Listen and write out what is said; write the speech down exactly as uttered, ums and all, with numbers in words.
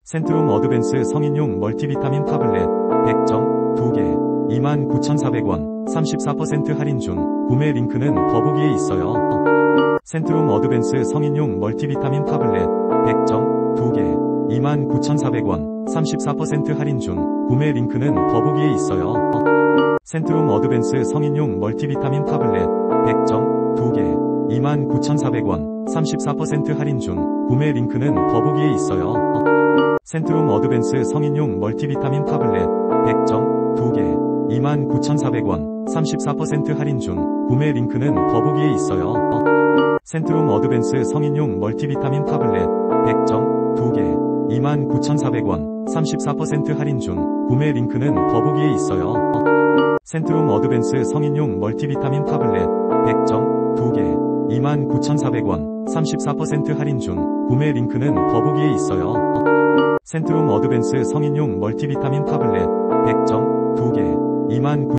센트룸 어드밴스 성인용 멀티비타민 타블렛 백 점 두 개 이만 구천사백 원 삼십사 퍼센트 할인 중. 구매 링크는 더보기에 있어요. 센트룸 어드밴스 성인용 멀티비타민 타블렛 백 점 두 개 이만 구천사백 원 삼십사 퍼센트 할인 중. 구매 링크는 더보기에 있어요. 센트룸 어드밴스 성인용 멀티비타민 타블렛 백 점 두 개 이만 구천사백 원 삼십사 퍼센트 할인 중. 구매 링크는 더보기에 있어요. 센트룸 어드밴스 성인용 멀티비타민 타블렛 백 점 두 개 이만 구천사백 원 삼십사 퍼센트 할인 중. 구매 링크는 더보기에 있어요. 센트룸 어드밴스 성인용 멀티비타민 타블렛 백 점 두 개 이만 구천사백 원 삼십사 퍼센트 할인 중. 구매 링크는 더보기에 있어요. 센트룸 어드밴스 성인용 멀티비타민 타블렛 백 점 두 개 이만 구천사백 원 삼십사 퍼센트 할인 중. 구매 링크는 더보기에 있어요. 센트룸 어드밴스 성인용 멀티비타민 타블렛 백 점 두 개 이만